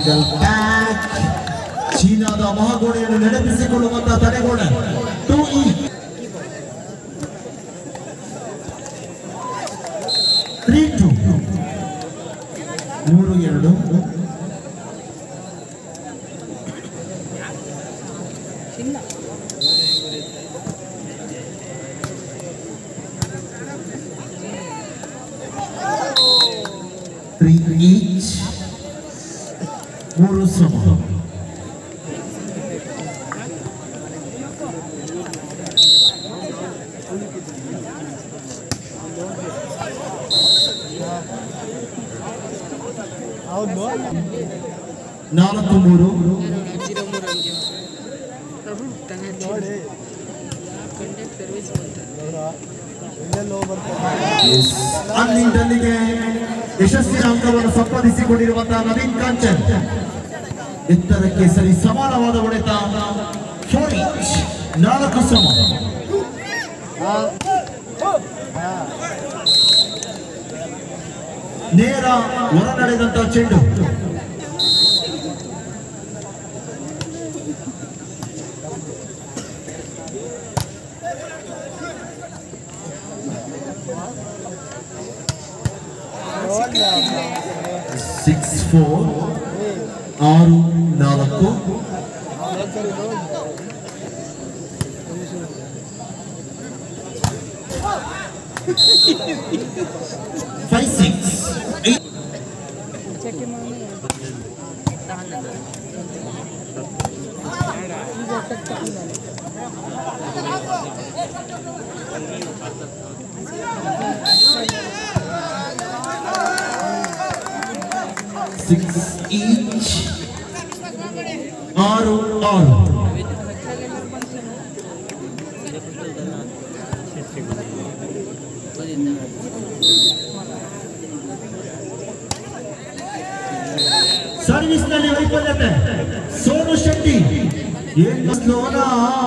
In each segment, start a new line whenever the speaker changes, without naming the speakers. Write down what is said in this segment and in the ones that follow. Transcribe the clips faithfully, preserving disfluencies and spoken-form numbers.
Single catch. ಚೀನಾದ ಮಹಾಗೋಡೆಯನ್ನು ನೆನಪಿಸಿಕೊಳ್ಳುವಂತಹ ತಡೆಗೋಡೆ to E three to ಮೂರು ಎರಡು. ತ್ರೀ ಈಚ್ ಮೂರು ಸಮ. ನಾಲ್ಕು ಮೂರು. ಅಲ್ಲಿಂದಲ್ಲಿಗೆ ಯಶಸ್ವಿನ ಅಂಕವನ್ನು ಸಂಪಾದಿಸಿಕೊಂಡಿರುವಂತಹ ನವೀನ್ ಕಾಂಚನ್ ಎತ್ತರಕ್ಕೆ ಸರಿ ಸಮಾನವಾದ ಹೊಡೆತ. ಫೋರ್ ಇಂಚ್ ನಾಲ್ಕು ಸಮ. ನೇರ ಹೊರ ನಡೆದಂತಹ ಚೆಂಡು. ಸಿಕ್ಸ್ ಫೋರ್ ಆರು ನಾಲ್ಕು. Five six eight. Six each ಆರು ಆರು. ಸರ್ವಿಸ್ನಲ್ಲಿ ವೈಫಲ್ಯತೆ ಸೋನು ಶೆಟ್ಟಿ. ಏನು ಸ್ಲೋನಾ.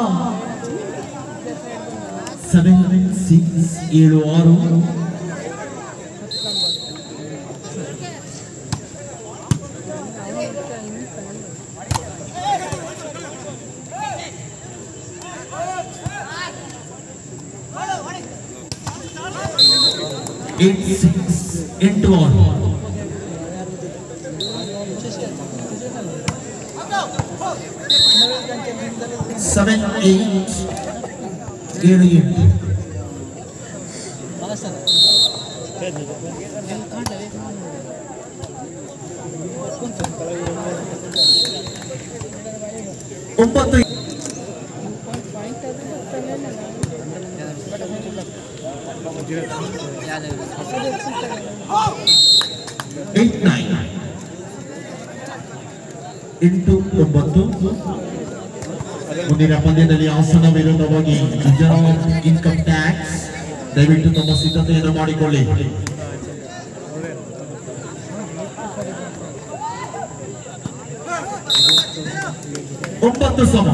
ಸೆವೆನ್ ಸಿಕ್ಸ್ ಏಳು ಆರು. ಏಟ್ ಸಿಕ್ಸ್ ಎಂಟು ಆರು. ಸೆವೆನ್ ಏಟ್ ಏಳು ಎಂಟು. ಒಂಬತ್ತು ಏಟ್ ನೈನ್ ಎಂಟು ಒಂಬತ್ತು. ಮುಂದಿನ ಪಂದ್ಯದಲ್ಲಿ ಹಾಸನ ವಿರುದ್ಧವಾಗಿ ಗುಜರಾತ್ ಇನ್ಕಮ್ ಟ್ಯಾಕ್ಸ್. ದಯವಿಟ್ಟು ತಮ್ಮ ಸಿದ್ಧತೆಯನ್ನು ಮಾಡಿಕೊಳ್ಳಿ. ಒಂಬತ್ತು ಸಮ.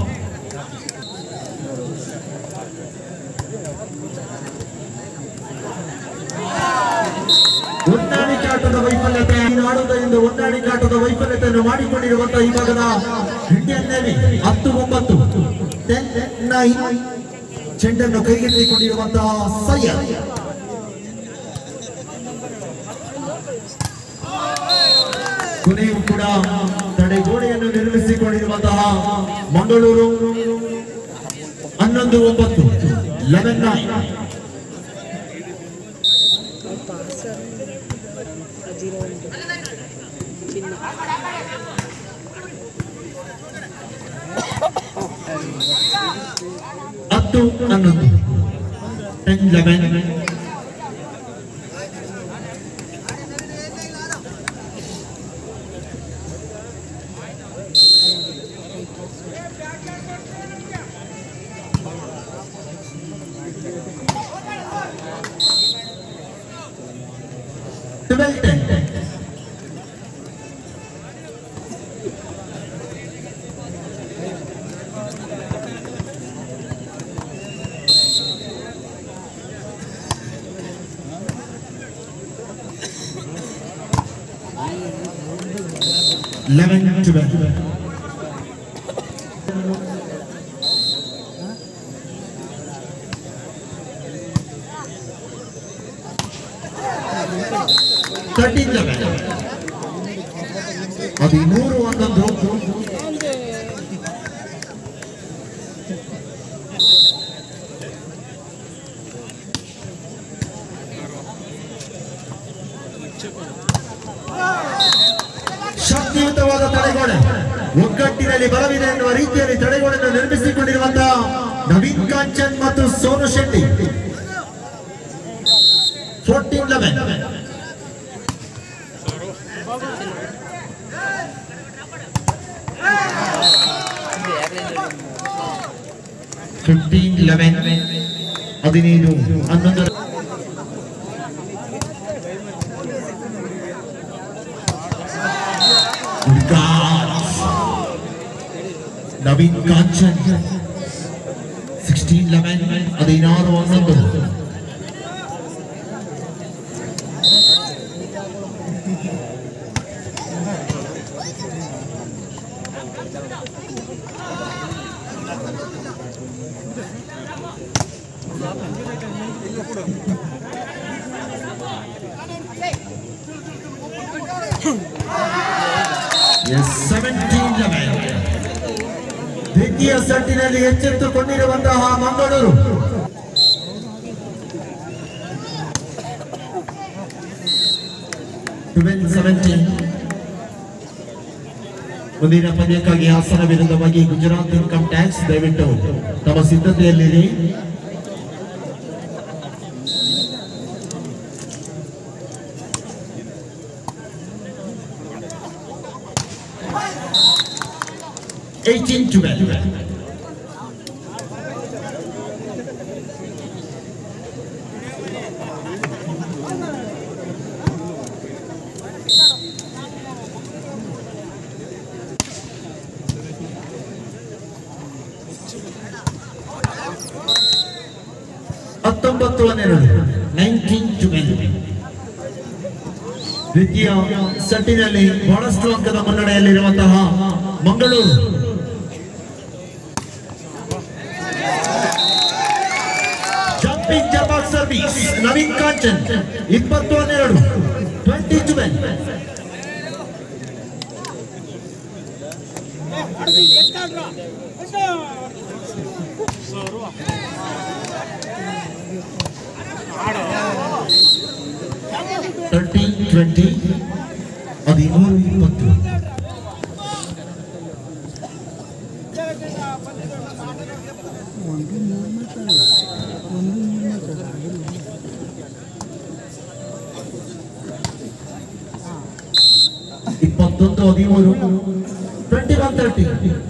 ಹೊಂದಾಣಿಕಾಟದ ವೈಫಲ್ಯತೆ ಆಡುವುದರಿಂದ ಹೊಂದಾಣಿಕಾಟದ ವೈಫಲ್ಯತೆಯನ್ನು ಮಾಡಿಕೊಂಡಿರುವಂತಹ ಈ ಭಾಗದ ಇಂಡಿಯನ್ ನೇವಿ ಹತ್ತು ಒಂಬತ್ತು ಟೆನ್ ನೈನ್. ಚೆಂಡನ್ನು ಕೈಗೆತ್ತಿಕೊಂಡಿರುವಂತಹ ಸಯ್ಯದ್. ಕೊನೆಯೂ ಕೂಡ ತಡೆಗೋಡೆಯನ್ನು ನಿರ್ಮಿಸಿಕೊಂಡಿರುವಂತಹ ಮಂಗಳೂರು ಹನ್ನೊಂದು ಒಂಬತ್ತು ಲೆವೆನ್ ನೈನ್. ಹತ್ತು ಹನ್ನೊಂದು ten eleven. Twelve ten. eleven twelve. thirteen eleven. ಹದಿಮೂರು ಹನ್ನೊಂದು. ಶಕ್ತಿಯುತವಾದ ತಡೆಗೋಡೆ, ಒಗ್ಗಟ್ಟಿನಲ್ಲಿ ಬಲವಿದೆ ಎನ್ನುವ ರೀತಿಯಲ್ಲಿ ತಡೆಗೋಡೆಯನ್ನು ನಿರ್ಮಿಸಿಕೊಂಡಿರುವಂತಹ ನವೀನ್ ಕಾಂಚನ್ ಮತ್ತು Sonu Shetty. fourteen eleven. fifteen eleven. ಹದಿನೈದು ಹನ್ನೊಂದು. Naveen Kanchan sixteen eleven. ಹದಿನಾರು ಹನ್ನೊಂದು. seventeen eleven. ದ್ವಿತೀಯ ಸೆಟ್ಟಿನಲ್ಲಿ ಎಚ್ಚೆತ್ತುಕೊಂಡಿರುವಂತಹ ಮಂಗಳೂರು twelve seventeen. ಮುಂದಿನ ಪಂದ್ಯಕ್ಕಾಗಿ ಹಾಸನ ವಿರುದ್ಧವಾಗಿ ಗುಜರಾತ್ ಇನ್ಕಮ್ ಟ್ಯಾಕ್ಸ್ ದಯವಿಟ್ಟು ತಮ್ಮ ಸಿದ್ಧತೆಯಲ್ಲಿರಿ. eighteen twelve. ಹತ್ತೊಂಬತ್ತು ಹನ್ನೆರಡು. nineteen twelve. ದ್ವಿತೀಯ ಸೆಟ್ಟಿನಲ್ಲಿ ಬಹಳಷ್ಟು ಅಂಕದ ಮುನ್ನಡೆಯಲ್ಲಿರುವಂತಹ Mangaluru jumping jump service Naveen Kanchan ಇಪ್ಪತ್ತು ಹನ್ನೆರಡು. Twenty twelve. thirteen twenty. ಹದಿಮೂರು ಇಪ್ಪತ್ತು. ಇಪ್ಪತ್ತೊಂದು ಹದಿಮೂರು. Twenty one thirty.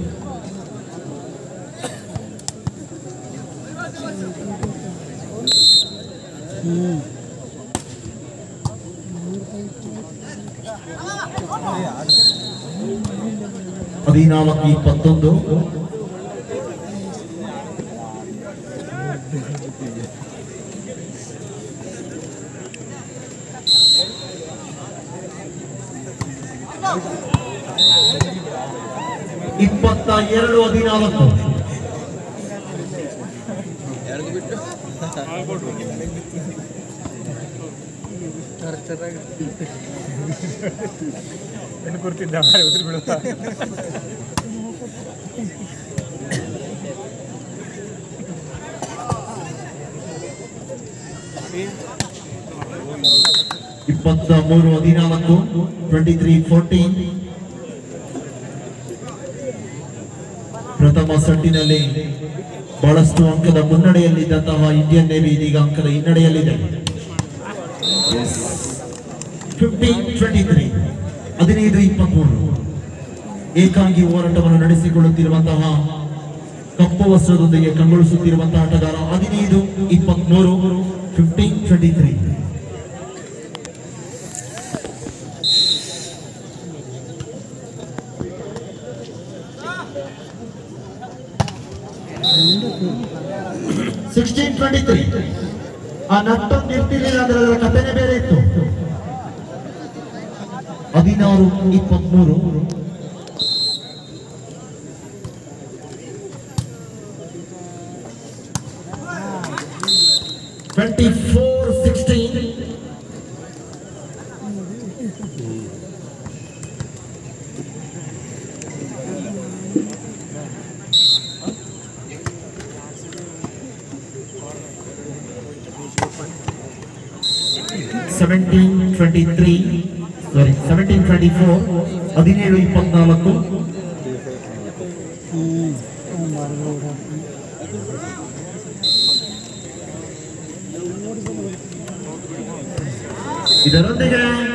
ಹದಿನಾಲ್ಕು ಇಪ್ಪತ್ತೊಂದು. ಇಪ್ಪತ್ತ ಎರಡು ಹದಿನಾಲ್ಕು.
ಕೊಡ್ತಿದ್ದ ಉಸಿರು ಬೀಳುತ್ತಾ
ಇಪ್ಪತ್ತ ಮೂರು ಹದಿನಾಲ್ಕು. Twenty three fourteen. ಪ್ರಥಮ ಸೆಟ್ಟಿನಲ್ಲಿ ಬಹಳಷ್ಟು ಅಂಕದ ಮುನ್ನಡೆಯಲ್ಲಿದ್ದಂತಹ ಇಂಡಿಯನ್ ನೇವಿ ಇದೀಗ ಅಂಕದ ಹಿನ್ನಡೆಯಲ್ಲಿದೆ. Fifteen twenty three. ಹದಿನೈದು ಇಪ್ಪತ್ಮೂರು. ಏಕಾಂಗಿ ಹೋರಾಟವನ್ನು ನಡೆಸಿಕೊಳ್ಳುತ್ತಿರುವಂತಹ ಕಪ್ಪು ವಸ್ತ್ರದೊಂದಿಗೆ ಕಂಗೊಳಿಸುತ್ತಿರುವಂತಹ ಆಟಗಾರ ಹದಿನೈದು ಇಪ್ಪತ್ಮೂರು. Fifteen twenty three. Sixteen twenty three. ಆ ನಟ್ಟೊಂದು ಇರ್ತಿರ್ಲಿಲ್ಲ ಅಂದ್ರೆ ಅದರ ಕಥೆನೇ ಬೇರೆ ಇತ್ತು. ಹದಿನಾರು ಇಪ್ಪತ್ಮೂರು. twenty-four sixteen. seventeen twenty-three, sorry, seventeen twenty-four, ಹದಿನೇಳು ಇಪ್ಪತ್ನಾಲ್ಕು. ಇದರೊಂದಿಗೆ